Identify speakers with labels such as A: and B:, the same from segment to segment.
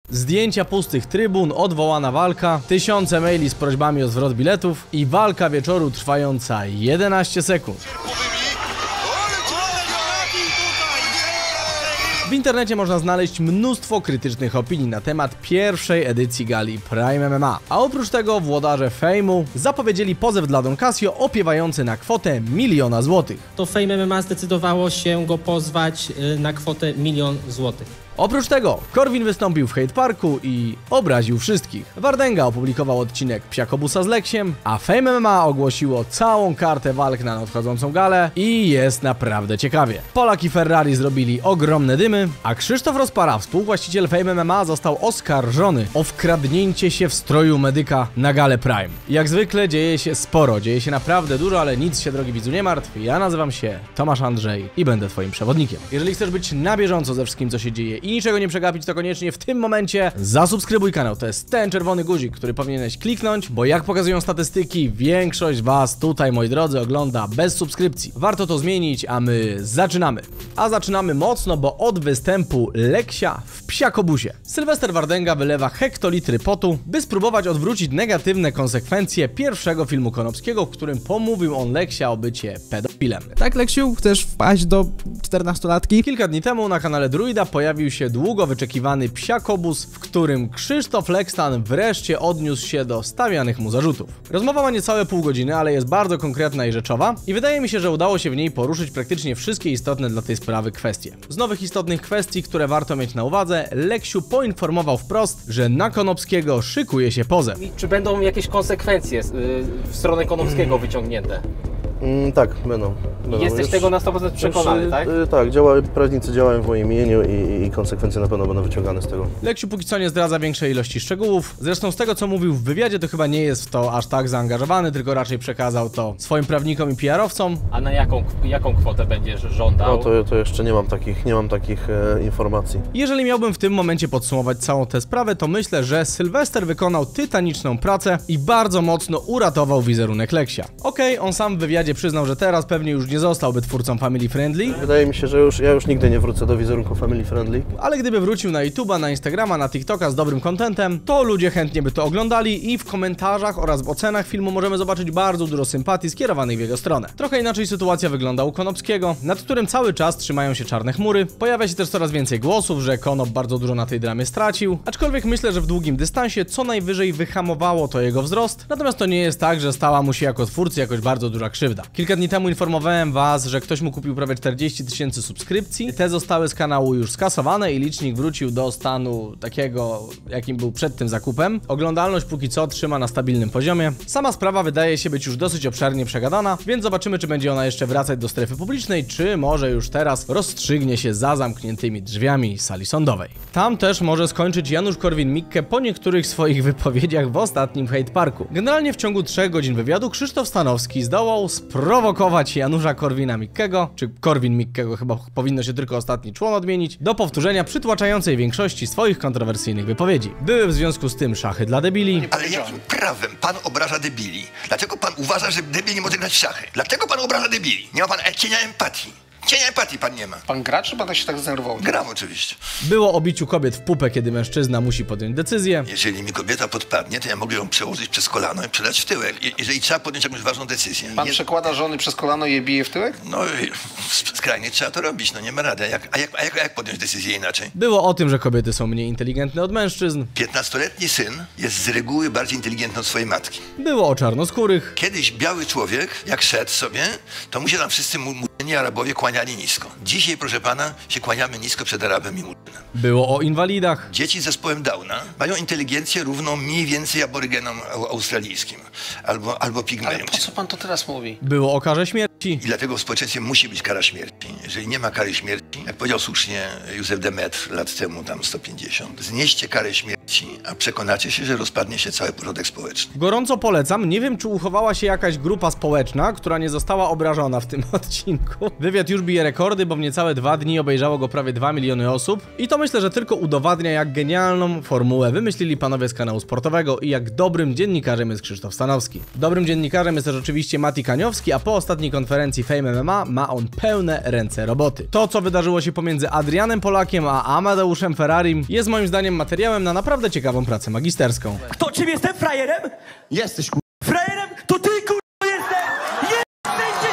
A: Zdjęcia pustych trybun, odwołana walka, tysiące maili z prośbami o zwrot biletów i walka wieczoru trwająca 11 sekund. W internecie można znaleźć mnóstwo krytycznych opinii na temat pierwszej edycji gali Prime MMA. A oprócz tego włodarze Fame'u zapowiedzieli pozew dla Don Casio opiewający na kwotę 1 000 000 złotych.
B: To Fame MMA zdecydowało się go pozwać na kwotę 1 000 000 złotych.
A: Oprócz tego Corwin wystąpił w Hate Parku i obraził wszystkich. Wardęga opublikował odcinek Psiakobusa z Leksiem, a Fame MMA ogłosiło całą kartę walk na nadchodzącą galę i jest naprawdę ciekawie. Polak i Ferrari zrobili ogromne dymy, a Krzysztof Rozpara, współwłaściciel Fame MMA, został oskarżony o wkradnięcie się w stroju medyka na galę Prime. Jak zwykle dzieje się sporo, dzieje się naprawdę dużo, ale nic się, drogi widzu, nie martw. Ja nazywam się Tomasz Andrzej i będę twoim przewodnikiem. Jeżeli chcesz być na bieżąco ze wszystkim, co się dzieje i niczego nie przegapić, to koniecznie w tym momencie zasubskrybuj kanał. To jest ten czerwony guzik, który powinieneś kliknąć, bo jak pokazują statystyki, większość was tutaj, moi drodzy, ogląda bez subskrypcji. Warto to zmienić, a my zaczynamy. A zaczynamy mocno, bo od występu Leksia w Psiakobusie. Sylwester Wardęga wylewa hektolitry potu, by spróbować odwrócić negatywne konsekwencje pierwszego filmu Konopskiego, w którym pomówił on Leksia o bycie pedofilem.
C: Tak, Leksiu, chcesz wpaść do 14-latki?
A: Kilka dni temu na kanale Druida pojawił się długo wyczekiwany Psiakobus, w którym Krzysztof Lekstan wreszcie odniósł się do stawianych mu zarzutów. Rozmowa ma niecałe pół godziny, ale jest bardzo konkretna i rzeczowa i wydaje mi się, że udało się w niej poruszyć praktycznie wszystkie istotne dla tej sprawy kwestie. Z nowych istotnych kwestii, które warto mieć na uwadze, Leksiu poinformował wprost, że na Konopskiego szykuje się pozew.
B: Czy będą jakieś konsekwencje w stronę Konopskiego wyciągnięte?
D: Tak, będą.
B: Jesteś
D: już,
B: tego na 100% przekonany, tak?
D: Tak, prawnicy działają w moim imieniu i konsekwencje na pewno będą wyciągane z tego.
A: Leksiu póki co nie zdradza większej ilości szczegółów. Zresztą z tego, co mówił w wywiadzie, to chyba nie jest w to aż tak zaangażowany, tylko raczej przekazał to swoim prawnikom i PR-owcom.
B: A na jaką kwotę będziesz żądał?
D: No to jeszcze nie mam takich informacji.
A: Jeżeli miałbym w tym momencie podsumować całą tę sprawę, to myślę, że Sylwester wykonał tytaniczną pracę i bardzo mocno uratował wizerunek Leksia. Okej, on sam w wywiadzie przyznał, że teraz pewnie już nie zostałby twórcą family friendly.
D: Wydaje mi się, że ja już nigdy nie wrócę do wizerunku family friendly.
A: Ale gdyby wrócił na YouTube'a, na Instagrama, na TikToka z dobrym contentem, to ludzie chętnie by to oglądali i w komentarzach oraz w ocenach filmu możemy zobaczyć bardzo dużo sympatii skierowanych w jego stronę. Trochę inaczej sytuacja wygląda u Konopskiego, nad którym cały czas trzymają się czarne chmury. Pojawia się też coraz więcej głosów, że Konop bardzo dużo na tej dramie stracił, aczkolwiek myślę, że w długim dystansie co najwyżej wyhamowało to jego wzrost, natomiast to nie jest tak, że stała mu się jako twórcy jakoś bardzo duża krzywda. Kilka dni temu informowałem was, że ktoś mu kupił prawie 40 000 subskrypcji. Te zostały z kanału już skasowane i licznik wrócił do stanu takiego, jakim był przed tym zakupem. Oglądalność póki co trzyma na stabilnym poziomie. Sama sprawa wydaje się być już dosyć obszernie przegadana, więc zobaczymy, czy będzie ona jeszcze wracać do strefy publicznej, czy może już teraz rozstrzygnie się za zamkniętymi drzwiami sali sądowej. Tam też może skończyć Janusz Korwin-Mikke po niektórych swoich wypowiedziach w ostatnim Hate Parku. Generalnie w ciągu 3 godzin wywiadu Krzysztof Stanowski zdołał sprowokować Janusza Korwina-Mikkego, czy Korwin-Mikkego, chyba powinno się tylko ostatni człon odmienić, do powtórzenia przytłaczającej większości swoich kontrowersyjnych wypowiedzi. Były w związku z tym szachy dla debili.
E: Ale jakim prawem pan obraża debili? Dlaczego pan uważa, że debil nie może grać w szachy? Dlaczego pan obraża debili? Nie ma pan cienia empatii. Cienia empatii pan nie ma.
F: Pan gra, czy pan się tak zdenerwował?
E: Gram oczywiście.
A: Było o biciu kobiet w pupę, kiedy mężczyzna musi podjąć decyzję.
E: Jeżeli mi kobieta podpadnie, to ja mogę ją przełożyć przez kolano i przedać w tyłek. Jeżeli trzeba podjąć jakąś ważną decyzję.
F: Pan przekłada żony przez kolano i je bije w tyłek?
E: No skrajnie trzeba to robić, no nie ma rady. Jak podjąć decyzję inaczej?
A: Było o tym, że kobiety są mniej inteligentne od mężczyzn.
E: 15-letni syn jest z reguły bardziej inteligentny od swojej matki.
A: Było o czarnoskórych.
E: Kiedyś biały człowiek, jak szedł sobie, to mu się tam wszyscy murzyni Arabowie kłaniali nisko. Dzisiaj, proszę pana, się kłaniamy nisko przed Arabem i murzynem.
A: Było o inwalidach.
E: Dzieci z zespołem Downa mają inteligencję równą mniej więcej aborygenom australijskim albo pigmejom.
F: Ale po co pan to teraz mówi?
A: Było o karze śmierci.
E: I dlatego w społeczeństwie musi być kara śmierci. Jeżeli nie ma kary śmierci, jak powiedział słusznie Józef Demetr lat temu, tam 150, znieście karę śmierci a przekonacie się, że rozpadnie się cały porządek społeczny.
A: Gorąco polecam, nie wiem czy uchowała się jakaś grupa społeczna, która nie została obrażona w tym odcinku. Wywiad już bije rekordy, bo w niecałe 2 dni obejrzało go prawie 2 miliony osób i to myślę, że tylko udowadnia jak genialną formułę wymyślili panowie z kanału sportowego i jak dobrym dziennikarzem jest Krzysztof Stanowski. Dobrym dziennikarzem jest też oczywiście Mati Kaniowski, a po ostatniej konferencji Fame MMA ma on pełne ręce roboty. To co wydarzyło się pomiędzy Adrianem Polakiem a Amadeuszem Ferrarim jest moim zdaniem materiałem na naprawdę ciekawą pracę magisterską.
G: To czym jestem? Frajerem?
H: Jesteś
G: Frajerem? To ty jesteś! Jesteś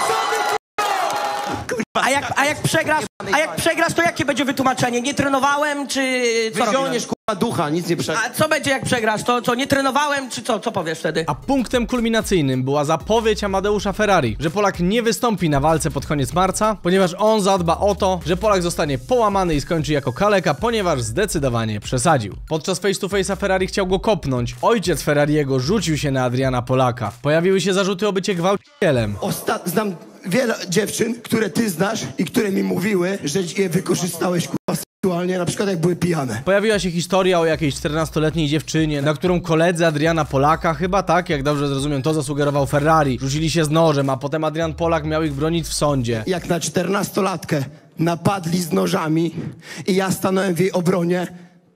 G: A jak przegrasz, to jakie będzie wytłumaczenie? Nie trenowałem, czy co
H: Wyziąniesz ducha, nic nie przegrasz.
G: A co będzie jak przegrasz? To co, nie trenowałem, czy co? Co powiesz wtedy?
A: A punktem kulminacyjnym była zapowiedź Amadeusza Ferrari, że Polak nie wystąpi na walce pod koniec marca, ponieważ on zadba o to, że Polak zostanie połamany i skończy jako kaleka, ponieważ zdecydowanie przesadził. Podczas face to face'a Ferrari chciał go kopnąć. Ojciec Ferrariego rzucił się na Adriana Polaka. Pojawiły się zarzuty o bycie gwałcicielem.
H: Znam wiele dziewczyn, które ty znasz i które mi mówiły, że je wykorzystałeś seksualnie, na przykład jak były pijane.
A: Pojawiła się historia o jakiejś 14-letniej dziewczynie, na którą koledzy Adriana Polaka, chyba tak, jak dobrze zrozumiem, to zasugerował Ferrari, rzucili się z nożem, a potem Adrian Polak miał ich bronić w sądzie.
H: Jak na 14-latkę napadli z nożami i ja stanąłem w jej obronie,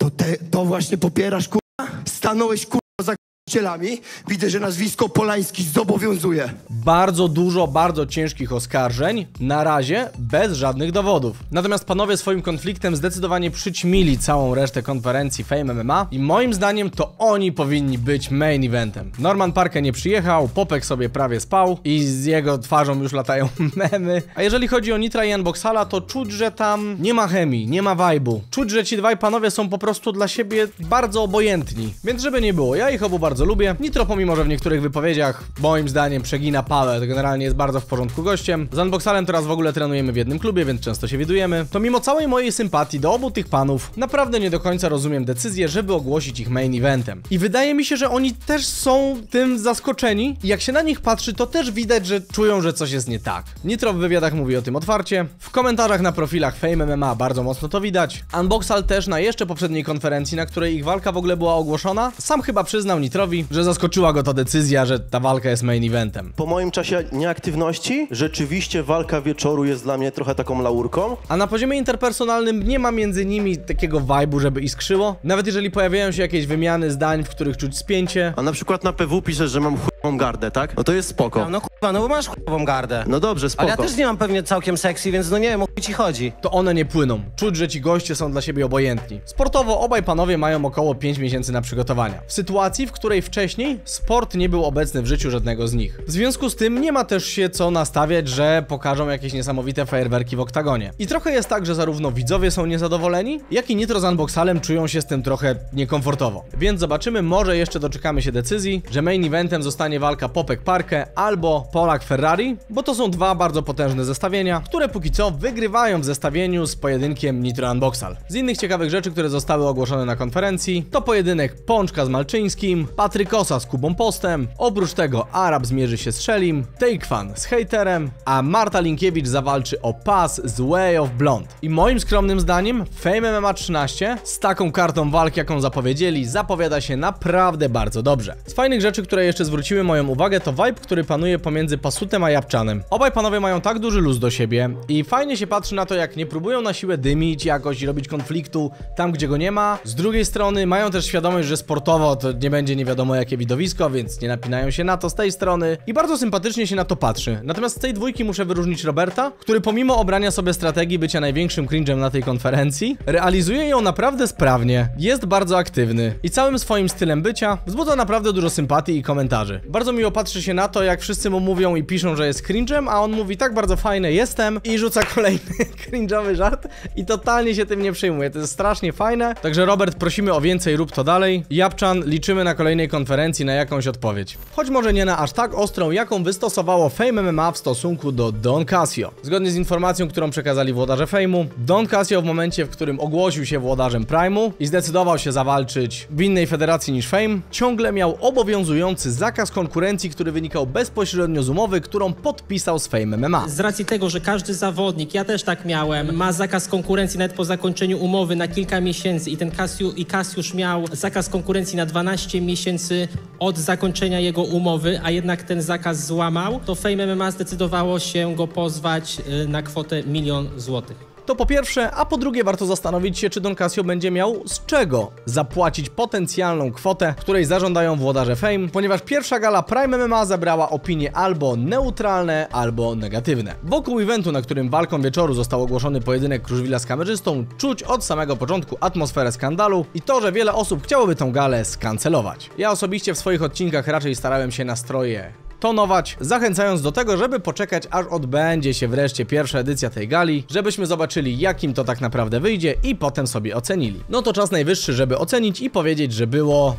H: to właśnie popierasz, stanąłeś, za cielami. Widzę, że nazwisko Polański zobowiązuje.
A: Bardzo dużo, bardzo ciężkich oskarżeń, na razie bez żadnych dowodów. Natomiast panowie swoim konfliktem zdecydowanie przyćmili całą resztę konferencji Fame MMA i moim zdaniem to oni powinni być main eventem. Norman Parke nie przyjechał, Popek sobie prawie spał i z jego twarzą już latają memy. A jeżeli chodzi o Nitra i Unboxala, to czuć, że tam nie ma chemii, nie ma vibe'u. Czuć, że ci dwaj panowie są po prostu dla siebie bardzo obojętni. Więc żeby nie było, ja ich obu bardzo lubię. Nitro, pomimo że w niektórych wypowiedziach moim zdaniem przegina pałę, to generalnie jest bardzo w porządku gościem. Z Unboxalem teraz w ogóle trenujemy w jednym klubie, więc często się widujemy. To mimo całej mojej sympatii do obu tych panów, naprawdę nie do końca rozumiem decyzję, żeby ogłosić ich main eventem. I wydaje mi się, że oni też są tym zaskoczeni i jak się na nich patrzy, to też widać, że czują, że coś jest nie tak. Nitro w wywiadach mówi o tym otwarcie. W komentarzach na profilach Fame MMA bardzo mocno to widać. Unboxal też na jeszcze poprzedniej konferencji, na której ich walka w ogóle była ogłoszona, sam chyba przyznał Nitrowi, że zaskoczyła go ta decyzja, że ta walka jest main eventem.
D: Po moim czasie nieaktywności rzeczywiście walka wieczoru jest dla mnie trochę taką laurką.
A: A na poziomie interpersonalnym nie ma między nimi takiego vibe'u, żeby iskrzyło. Nawet jeżeli pojawiają się jakieś wymiany zdań, w których czuć spięcie.
D: A na przykład na PW piszesz, że mam chujową gardę, tak? No to jest spoko.
I: No kurwa, no bo masz chujową gardę.
D: No dobrze, spoko.
I: Ale ja też nie mam pewnie całkiem sexy, więc no nie wiem, o chuj ci chodzi.
A: To one nie płyną. Czuć, że ci goście są dla siebie obojętni. Sportowo obaj panowie mają około 5 miesięcy na przygotowania. W sytuacji, w której wcześniej sport nie był obecny w życiu żadnego z nich. W związku z tym nie ma też się co nastawiać, że pokażą jakieś niesamowite fajerwerki w oktagonie. I trochę jest tak, że zarówno widzowie są niezadowoleni, jak i Nitro z Unboxalem czują się z tym trochę niekomfortowo. Więc zobaczymy, może jeszcze doczekamy się decyzji, że main eventem zostanie walka Popek Parke albo Polak Ferrari, bo to są dwa bardzo potężne zestawienia, które póki co wygrywają w zestawieniu z pojedynkiem Nitro Unboxal. Z innych ciekawych rzeczy, które zostały ogłoszone na konferencji, to pojedynek Pączka z Malczyńskim, Patrykosa z Kubą Postem, oprócz tego Arab zmierzy się z Shellim, Takefan z Hejterem, a Marta Linkiewicz zawalczy o pas z Way of Blonde. I moim skromnym zdaniem Fame MMA 13 z taką kartą walk, jaką zapowiedzieli, zapowiada się naprawdę bardzo dobrze. Z fajnych rzeczy, które jeszcze zwróciły moją uwagę, to vibe, który panuje pomiędzy Pasutem a Japczanem. Obaj panowie mają tak duży luz do siebie i fajnie się patrzy na to, jak nie próbują na siłę dymić jakoś i robić konfliktu tam, gdzie go nie ma. Z drugiej strony mają też świadomość, że sportowo to nie będzie nie wiadomo jakie widowisko, więc nie napinają się na to z tej strony i bardzo sympatycznie się na to patrzy. Natomiast z tej dwójki muszę wyróżnić Roberta, który pomimo obrania sobie strategii bycia największym cringe'em na tej konferencji, realizuje ją naprawdę sprawnie, jest bardzo aktywny i całym swoim stylem bycia wzbudza naprawdę dużo sympatii i komentarzy. Bardzo miło patrzy się na to, jak wszyscy mu mówią i piszą, że jest cringe'em, a on mówi tak bardzo fajne jestem i rzuca kolejny cringe'owy żart i totalnie się tym nie przejmuje. To jest strasznie fajne, także Robert, prosimy o więcej, rób to dalej. Japczan, liczymy na kolejnej konferencji na jakąś odpowiedź. Choć może nie na aż tak ostrą, jaką wystosowało Fame MMA w stosunku do Don Casio. Zgodnie z informacją, którą przekazali włodarze Fame'u, Don Casio w momencie, w którym ogłosił się włodarzem Prime'u i zdecydował się zawalczyć w innej federacji niż Fame, ciągle miał obowiązujący zakaz konkurencji, który wynikał bezpośrednio wycofaniu z umowy, którą podpisał z Fame MMA.
B: Z racji tego, że każdy zawodnik, ja też tak miałem, ma zakaz konkurencji nawet po zakończeniu umowy na kilka miesięcy i ten Cassiusz miał zakaz konkurencji na 12 miesięcy od zakończenia jego umowy, a jednak ten zakaz złamał, to Fame MMA zdecydowało się go pozwać na kwotę 1 000 000 złotych.
A: To po pierwsze, a po drugie warto zastanowić się, czy Don Casio będzie miał z czego zapłacić potencjalną kwotę, której zażądają włodarze Fame, ponieważ pierwsza gala Prime MMA zebrała opinie albo neutralne, albo negatywne. Wokół eventu, na którym walką wieczoru został ogłoszony pojedynek Kruszwila z kamerzystą, czuć od samego początku atmosferę skandalu i to, że wiele osób chciałoby tę galę skancelować. Ja osobiście w swoich odcinkach raczej starałem się nastroje tonować, zachęcając do tego, żeby poczekać, aż odbędzie się wreszcie pierwsza edycja tej gali, żebyśmy zobaczyli, jakim to tak naprawdę wyjdzie i potem sobie ocenili. No to czas najwyższy, żeby ocenić i powiedzieć, że było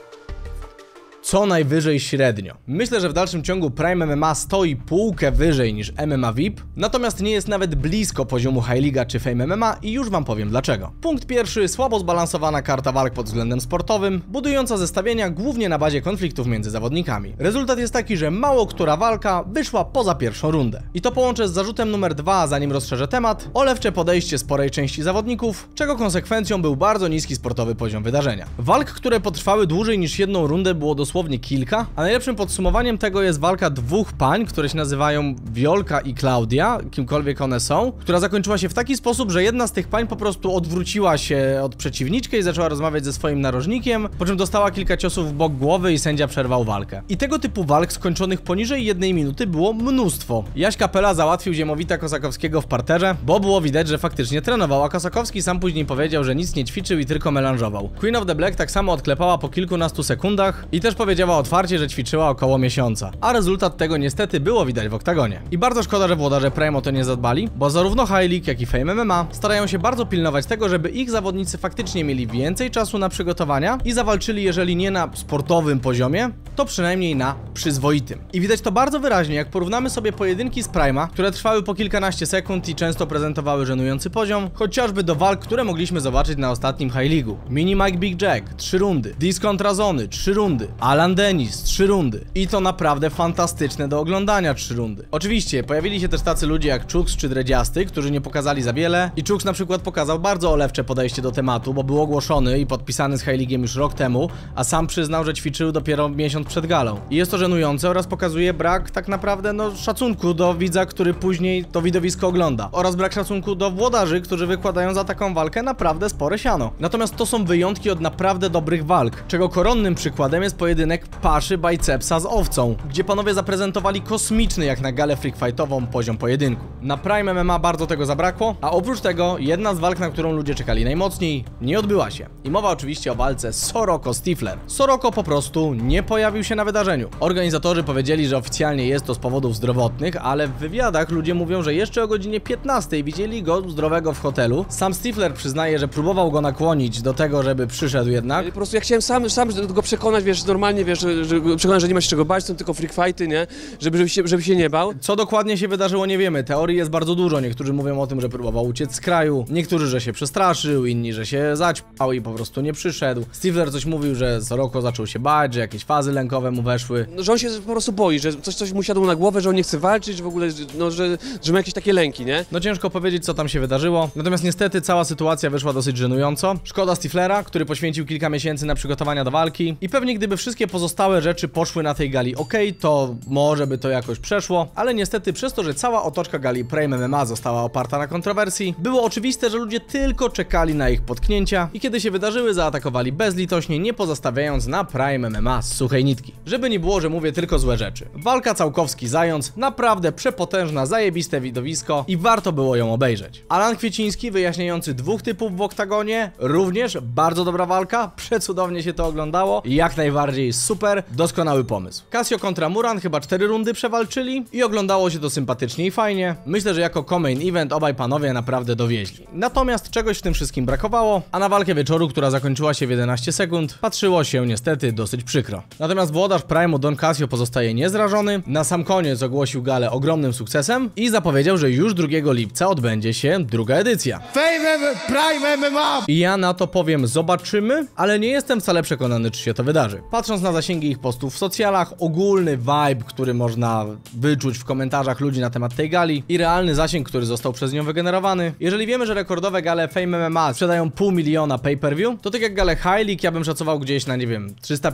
A: co najwyżej średnio. Myślę, że w dalszym ciągu Prime MMA stoi półkę wyżej niż MMA VIP, natomiast nie jest nawet blisko poziomu High League czy Fame MMA i już wam powiem dlaczego. Punkt pierwszy, słabo zbalansowana karta walk pod względem sportowym, budująca zestawienia głównie na bazie konfliktów między zawodnikami. Rezultat jest taki, że mało która walka wyszła poza pierwszą rundę. I to połączę z zarzutem numer 2, zanim rozszerzę temat, olewcze podejście sporej części zawodników, czego konsekwencją był bardzo niski sportowy poziom wydarzenia. Walk, które potrwały dłużej niż jedną rundę, było dosłownie kilka, a najlepszym podsumowaniem tego jest walka dwóch pań, które się nazywają Wiolka i Klaudia, kimkolwiek one są, która zakończyła się w taki sposób, że jedna z tych pań po prostu odwróciła się od przeciwniczki i zaczęła rozmawiać ze swoim narożnikiem, po czym dostała kilka ciosów w bok głowy i sędzia przerwał walkę. I tego typu walk skończonych poniżej 1 minuty było mnóstwo. Jaś Kapela załatwił Ziemowita Kosakowskiego w parterze, bo było widać, że faktycznie trenował, a Kosakowski sam później powiedział, że nic nie ćwiczył i tylko melanżował. Queen of the Black tak samo odklepała po kilkunastu sekundach i też powiedziała otwarcie, że ćwiczyła około miesiąca, a rezultat tego niestety było widać w oktagonie. I bardzo szkoda, że włodarze Prime o to nie zadbali, bo zarówno High League, jak i Fame MMA starają się bardzo pilnować tego, żeby ich zawodnicy faktycznie mieli więcej czasu na przygotowania i zawalczyli, jeżeli nie na sportowym poziomie, to przynajmniej na przyzwoitym. I widać to bardzo wyraźnie, jak porównamy sobie pojedynki z Prime'a, które trwały po kilkanaście sekund i często prezentowały żenujący poziom, chociażby do walk, które mogliśmy zobaczyć na ostatnim High League'u. Mini Mike Big Jack 3 rundy, Diz kontra Zony 3 rundy, Alan Dennis 3 rundy. I to naprawdę fantastyczne do oglądania 3 rundy. Oczywiście pojawili się też tacy ludzie jak Chuks czy Dredziasty, którzy nie pokazali za wiele i Chuks na przykład pokazał bardzo olewcze podejście do tematu, bo był ogłoszony i podpisany z High League'iem już rok temu, a sam przyznał, że ćwiczył dopiero miesiąc przed galą. I jest to żenujące oraz pokazuje brak tak naprawdę szacunku do widza, który później to widowisko ogląda, oraz brak szacunku do włodarzy, którzy wykładają za taką walkę naprawdę spore siano. Natomiast to są wyjątki od naprawdę dobrych walk, czego koronnym przykładem jest pojedynek Paszy Bicepsa z Owcą, gdzie panowie zaprezentowali kosmiczny jak na galę freakfightową poziom pojedynku. Na Prime MMA bardzo tego zabrakło, a oprócz tego jedna z walk, na którą ludzie czekali najmocniej, nie odbyła się. I mowa oczywiście o walce Soroko Stifler. Soroko po prostu nie pojawił się na wydarzeniu. Organizatorzy powiedzieli, że oficjalnie jest to z powodów zdrowotnych, ale w wywiadach ludzie mówią, że jeszcze o godzinie 15 widzieli go zdrowego w hotelu. Sam Stifler przyznaje, że próbował go nakłonić do tego, żeby przyszedł jednak.
J: Po prostu ja chciałem sam go przekonać, wiesz, normalnie, wiesz, przekonać, że nie ma się czego bać, są tylko freak fighty, nie? Żeby się nie bał.
A: Co dokładnie się wydarzyło, nie wiemy. Teorii jest bardzo dużo. Niektórzy mówią o tym, że próbował uciec z kraju, niektórzy, że się przestraszył, inni, że się zaćpał i po prostu nie przyszedł. Stifler coś mówił, że Soroko zaczął się bać, że jakieś fazy lękowe mu weszły.
J: No, że on się po prostu boi, że coś mu siadło na głowę, że on nie chce walczyć, że w ogóle, no, że ma jakieś takie lęki, nie?
A: No ciężko powiedzieć, co tam się wydarzyło. Natomiast niestety cała sytuacja wyszła dosyć żenująco. Szkoda Stiflera, który poświęcił kilka miesięcy na przygotowania do walki i pewnie gdyby wszystkie pozostałe rzeczy poszły na tej gali to może by to jakoś przeszło, ale niestety przez to, że cała otoczka gali Prime MMA została oparta na kontrowersji, było oczywiste, że ludzie tylko czekali na ich potknięcia i kiedy się wydarzyły, zaatakowali bezlitośnie, nie pozostawiając na Prime MMA z suchej nitki. Żeby nie było, że mówię tylko złe rzeczy. Walka Całkowski-Zając, naprawdę przepotężna, zajebiste widowisko i warto było ją obejrzeć. Alan Kwieciński wyjaśniający dwóch typów w oktagonie, również bardzo dobra walka, przecudownie się to oglądało i jak najbardziej super, doskonały pomysł. Casio kontra Muran chyba 4 rundy przewalczyli i oglądało się to sympatycznie i fajnie. Myślę, że jako co-main event obaj panowie naprawdę dowieźli. Natomiast czegoś w tym wszystkim brakowało, a na walkę wieczoru, która zakończyła się w 11 sekund, patrzyło się niestety dosyć przykro. Natomiast Natomiast włodarz Prime'u Don Casio pozostaje niezrażony, na sam koniec ogłosił galę ogromnym sukcesem i zapowiedział, że już 2 lipca odbędzie się druga edycja.
H: Prime MMA!
A: I ja na to powiem zobaczymy, ale nie jestem wcale przekonany, czy się to wydarzy. Patrząc na zasięgi ich postów w socjalach, ogólny vibe, który można wyczuć w komentarzach ludzi na temat tej gali i realny zasięg, który został przez nią wygenerowany, jeżeli wiemy, że rekordowe gale Fame MMA sprzedają 500 000 pay-per-view, to tak jak galę High League ja bym szacował gdzieś na, nie wiem,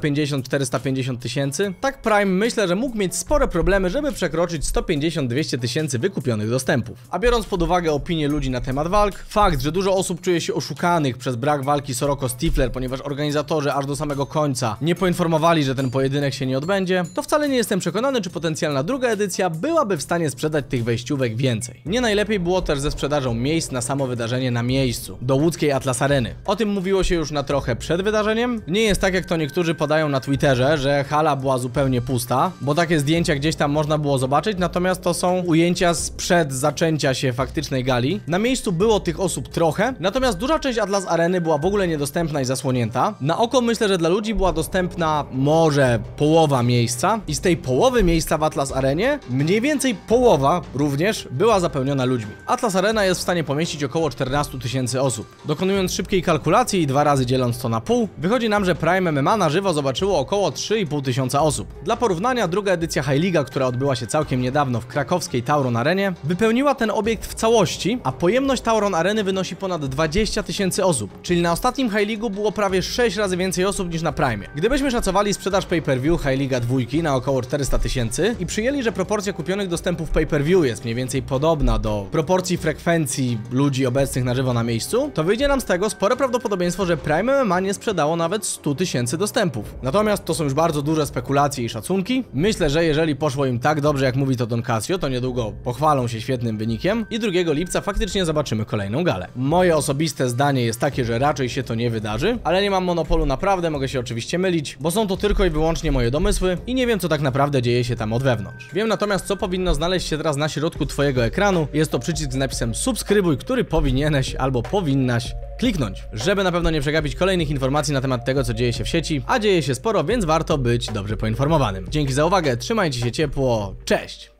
A: 350-450 tysięcy, tak Prime myślę, że mógł mieć spore problemy, żeby przekroczyć 150-200 tysięcy wykupionych dostępów. A biorąc pod uwagę opinię ludzi na temat walk, fakt, że dużo osób czuje się oszukanych przez brak walki Soroko-Stifler, ponieważ organizatorzy aż do samego końca nie poinformowali, że ten pojedynek się nie odbędzie, to wcale nie jestem przekonany, czy potencjalna druga edycja byłaby w stanie sprzedać tych wejściówek więcej. Nie najlepiej było też ze sprzedażą miejsc na samo wydarzenie na miejscu, do łódzkiej Atlas Areny. O tym mówiło się już na trochę przed wydarzeniem. Nie jest tak, jak to niektórzy podają na Twitterze, że hala była zupełnie pusta, bo takie zdjęcia gdzieś tam można było zobaczyć, natomiast to są ujęcia sprzed zaczęcia się faktycznej gali. Na miejscu było tych osób trochę, natomiast duża część Atlas Areny była w ogóle niedostępna i zasłonięta. Na oko myślę, że dla ludzi była dostępna może połowa miejsca i z tej połowy miejsca w Atlas Arenie mniej więcej połowa również była zapełniona ludźmi. Atlas Arena jest w stanie pomieścić około 14 000 osób. Dokonując szybkiej kalkulacji i 2 razy dzieląc to na pół, wychodzi nam, że Prime MMA na żywo zobaczyło około 3500 osób. Dla porównania druga edycja High League'a, która odbyła się całkiem niedawno w krakowskiej Tauron Arenie, wypełniła ten obiekt w całości, a pojemność Tauron Areny wynosi ponad 20 000 osób, czyli na ostatnim High League'u było prawie 6 razy więcej osób niż na Prime. Gdybyśmy szacowali sprzedaż pay-per-view High League'a 2 na około 400 000 i przyjęli, że proporcja kupionych dostępów pay-per-view jest mniej więcej podobna do proporcji frekwencji ludzi obecnych na żywo na miejscu, to wyjdzie nam z tego spore prawdopodobieństwo, że Prime MMA nie sprzedało nawet 100 000 dostępów. Natomiast to są już bardzo duże spekulacje i szacunki. Myślę, że jeżeli poszło im tak dobrze, jak mówi to Don Casio, to niedługo pochwalą się świetnym wynikiem i 2 lipca faktycznie zobaczymy kolejną galę. Moje osobiste zdanie jest takie, że raczej się to nie wydarzy, ale nie mam monopolu na prawdę, mogę się oczywiście mylić, bo są to tylko i wyłącznie moje domysły i nie wiem, co tak naprawdę dzieje się tam od wewnątrz. Wiem natomiast, co powinno znaleźć się teraz na środku twojego ekranu. Jest to przycisk z napisem subskrybuj, który powinieneś albo powinnaś kliknąć, żeby na pewno nie przegapić kolejnych informacji na temat tego, co dzieje się w sieci, a dzieje się sporo, więc warto być dobrze poinformowanym. Dzięki za uwagę, trzymajcie się ciepło, cześć!